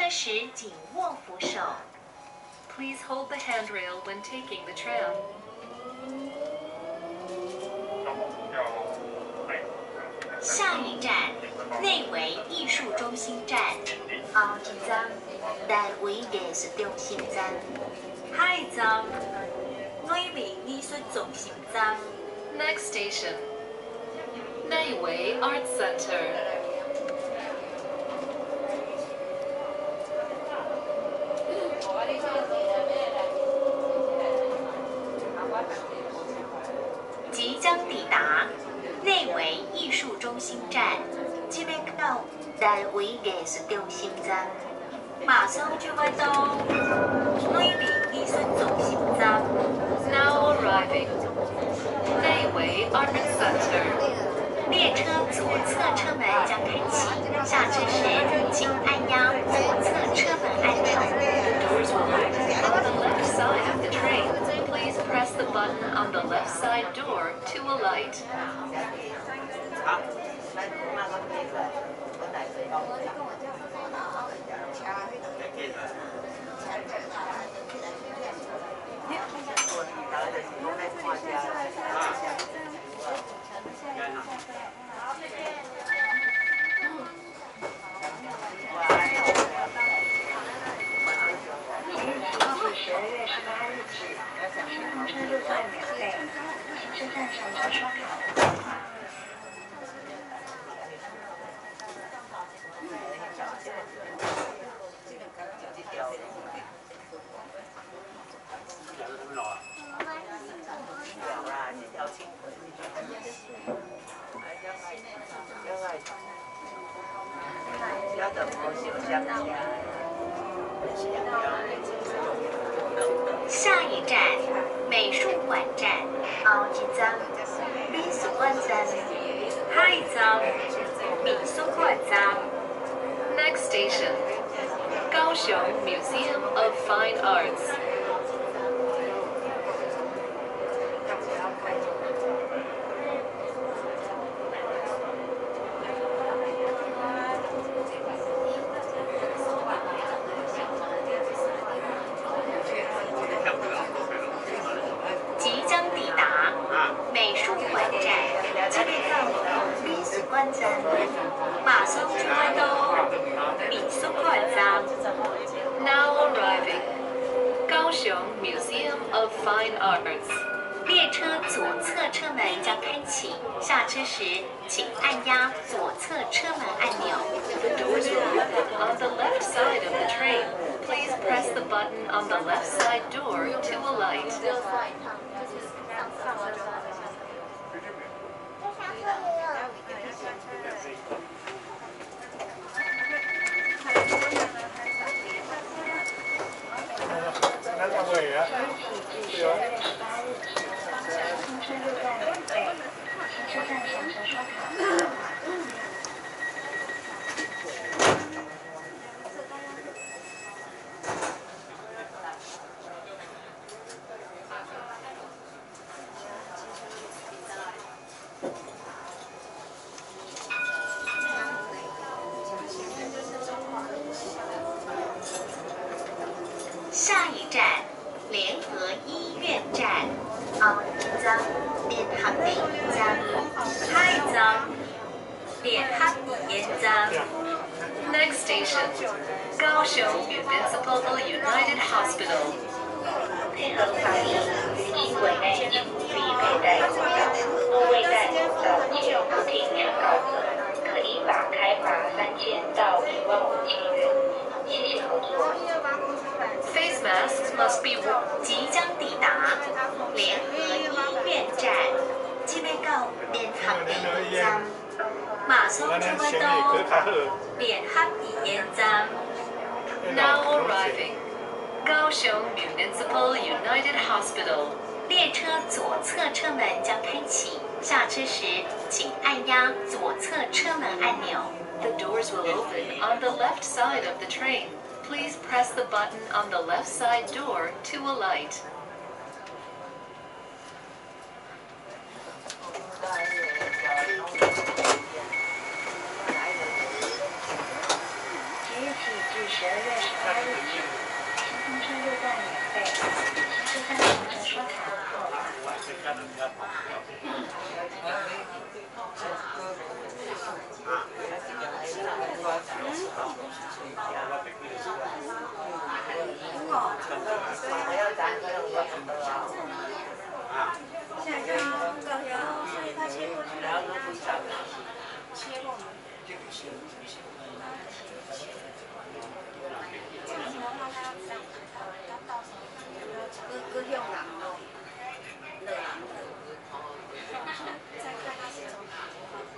车时紧握扶手。 Please hold the handrail when taking the tram. 下一站，内围艺术中心站。后一站，台湾艺术中心站。下一站，内围艺术中心站。 Next station, 内围 Art Center. 即将抵达内围艺术中心站，即要到台湾艺术中心站，马上就会到内围艺术中心站。 Now arriving, 内围 Art Center. 列车左侧车门将开启，下车时请按压左侧车门按钮。 Doors will open on the left side of the train. Please press the button on the left side door to alight. 下一站，美术馆站。后一站，美术馆站。下一站，美术馆站。 Next station, 高雄 Museum of Fine Arts. 即将抵达美术馆站，即要到美术馆站，马上就会到美术馆站。 Now arriving, 高雄 Museum of Fine Arts. 列车左侧车门将开启，下车时请按压左侧车门按钮。 The doors will open on the left side of the train. Please press the button on the left side door to alight. 下一站，联合医院站。后一站，联合医院站。下一站，联合医院站。 Next station, 高雄 Municipal United Hospital. 配合防疫，于机轨内请务必佩戴口罩。若未戴口罩且不听劝告者，可依法开罚3000到15000元。谢谢合作。 Face masks must be worn. 即将抵达联合医院站，即要到联合医院站，马上就会到联合医院站。 Now arriving, 高雄 Municipal United Hospital. 列车左侧车门将开启，下车时请按压左侧车门按钮。 The doors will open on the left side of the train. Please press the button on the left side door to alight. 即日起至 12月12日起，新通车入站免费，请持3年的刷卡号码。 现在刚搞掉，所以他切过去了，切过吗？各用人咯，热人再看他是从哪里发。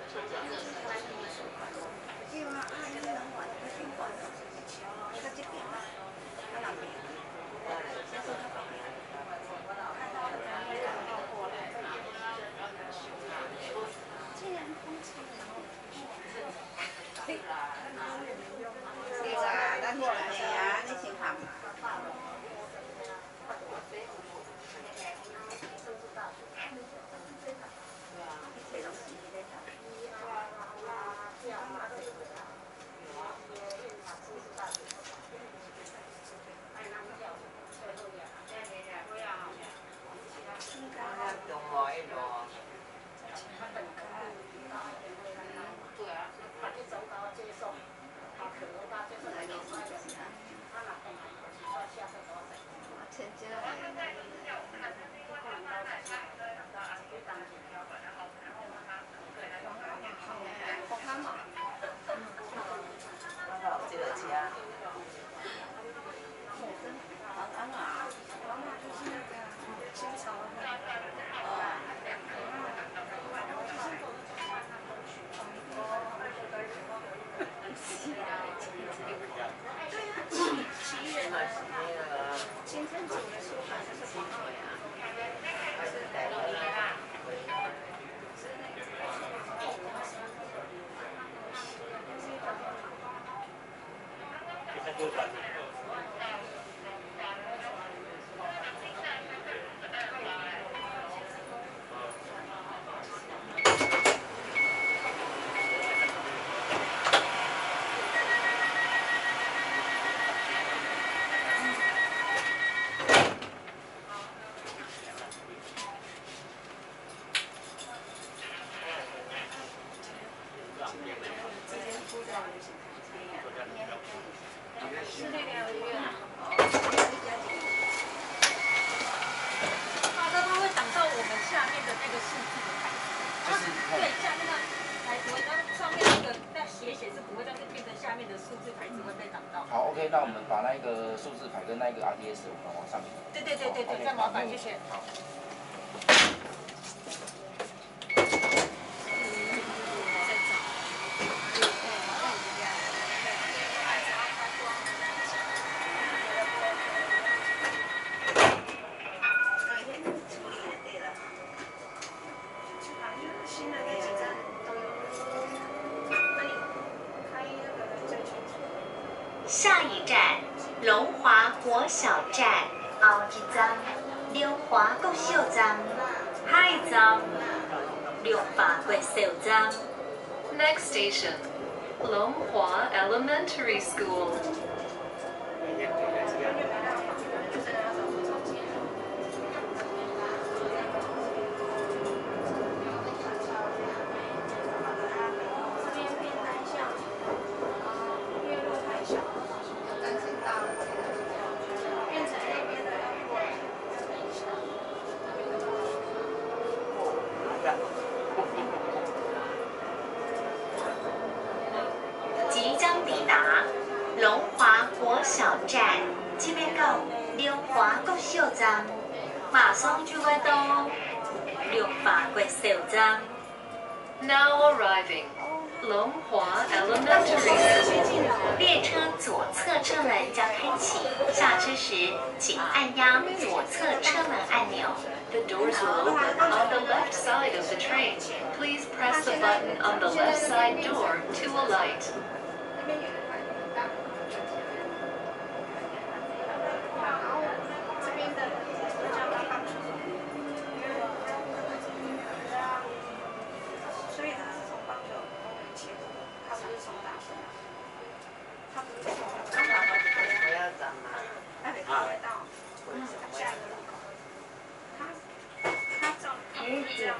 对啊，你能玩就挺玩的，他这边，他那边，先说他旁边，看到他们刚好过来。既然通车了，对啊，咱过来呀，你先看嘛。 好 ，OK， 那我们把那个数字牌跟那个 RDS 我们往上面。 对，再麻烦谢谢。 好。 下一站，龙华国小站，后一站，龙华国小站，下一站，龙华国小站。 Next station, Longhua Elementary School. 小站，这边到龙华国小站，马上就会到龙华国小站。 Now arriving, Longhua Elementary School. 列车左侧车门将开启，下车时请按压左侧车门按钮。 The doors will open on the left side of the train. Please press the button on the left side door to alight.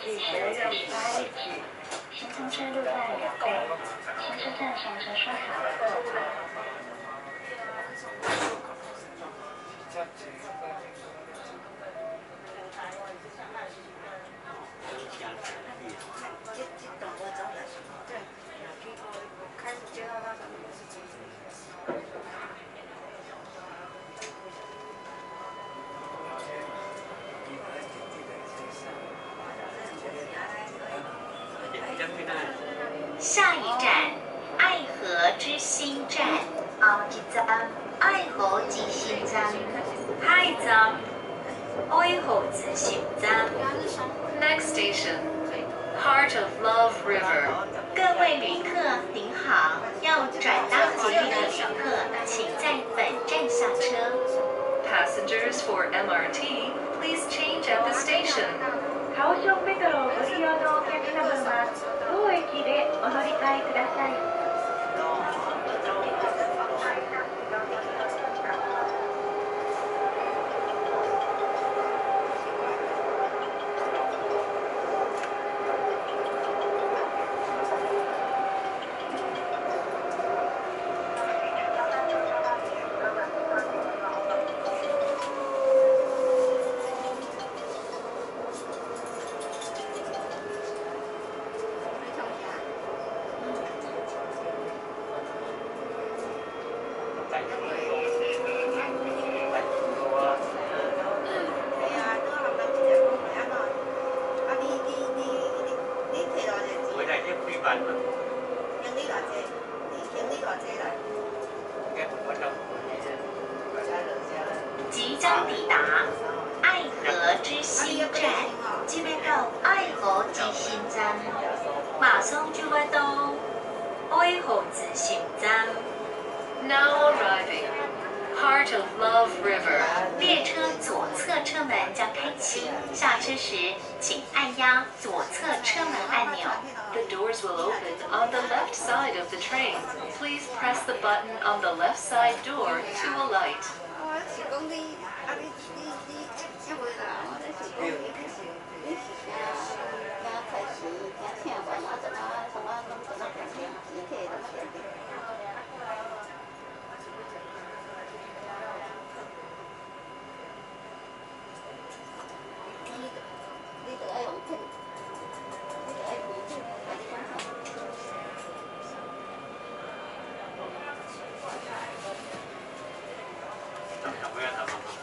12月5号位置，行程车路在2倍，新车站上车刷卡。 这等我走了。对，开始接到那个。 下一站，爱河之心站。后一站，爱河之心站。下一站，爱河之心站。 Next station, Heart of Love River. 各位旅客您好，要转搭捷运的旅客，请在本站下车。 Passengers for MRT, please change at the station. カオションメトロをご利用のお客様は、当駅でお乗り換えください。 即将抵达爱河之心站，即要到爱河之心站，马上就要到爱河之心站。 Now arriving, Heart of Love River. 列车左侧车门将开启，下车时请按压左侧车门按钮。 The doors will open on the left side of the train. Please press the button on the left side door to alight. 我是讲你，你这回啦，我在是讲你是啥？刚开始听听完啊，怎么拢怎么点点，你可以怎么点点。你得爱用片，你得爱用片，快点讲。 不要打麻烦。